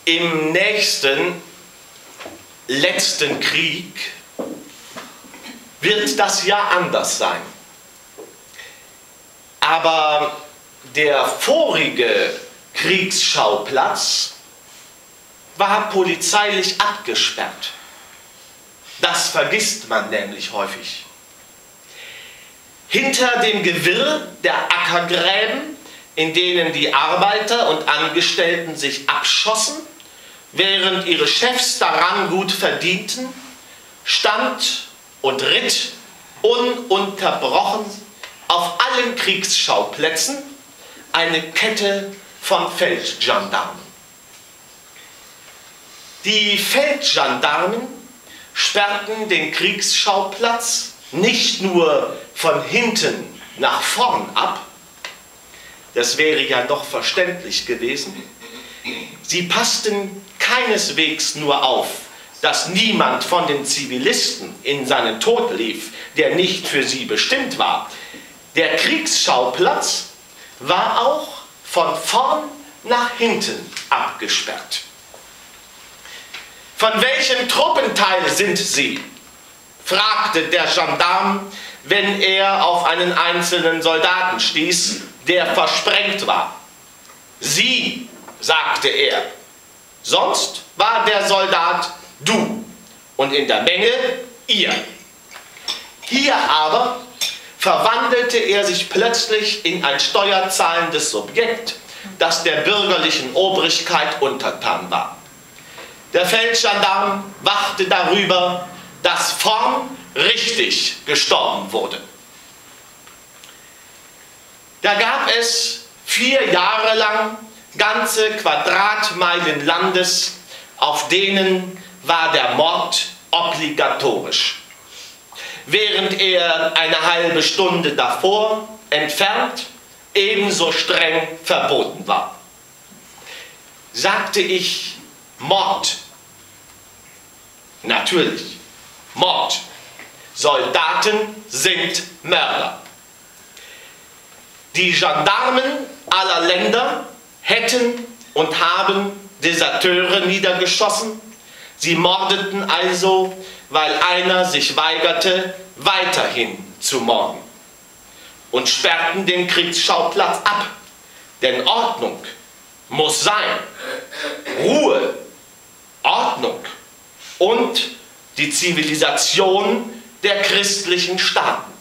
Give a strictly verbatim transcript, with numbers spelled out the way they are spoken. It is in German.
im nächsten, letzten Krieg wird das ja anders sein. Aber der vorige Kriegsschauplatz war polizeilich abgesperrt. Das vergisst man nämlich häufig. Hinter dem Gewirr der Ackergräben, in denen die Arbeiter und Angestellten sich abschossen, während ihre Chefs daran gut verdienten, stand und ritt ununterbrochen auf allen Kriegsschauplätzen eine Kette von Feldgendarmen. Die Feldgendarmen sperrten den Kriegsschauplatz nicht nur von hinten nach vorn ab, das wäre ja doch verständlich gewesen, sie passten keineswegs nur auf, dass niemand von den Zivilisten in seinen Tod lief, der nicht für sie bestimmt war. Der Kriegsschauplatz war auch von vorn nach hinten abgesperrt. Von welchem Truppenteil sind Sie? Fragte der Gendarm, wenn er auf einen einzelnen Soldaten stieß, der versprengt war. Sie, sagte er. Sonst war der Soldat du und in der Menge ihr. Hier aber verwandelte er sich plötzlich in ein steuerzahlendes Subjekt, das der bürgerlichen Obrigkeit untertan war. Der Feldgendarm wachte darüber, dass vorn richtig gestorben wurde. Da gab es vier Jahre lang ganze Quadratmeilen Landes, auf denen war der Mord obligatorisch, während er eine halbe Stunde davor entfernt ebenso streng verboten war. Sagte ich Mord? Natürlich, Mord. Soldaten sind Mörder. Die Gendarmen aller Länder hätten und haben Deserteure niedergeschossen. Sie mordeten also, weil einer sich weigerte, weiterhin zu morden, und sperrten den Kriegsschauplatz ab. Denn Ordnung muss sein. Ruhe, Ordnung und die Zivilisation der christlichen Staaten.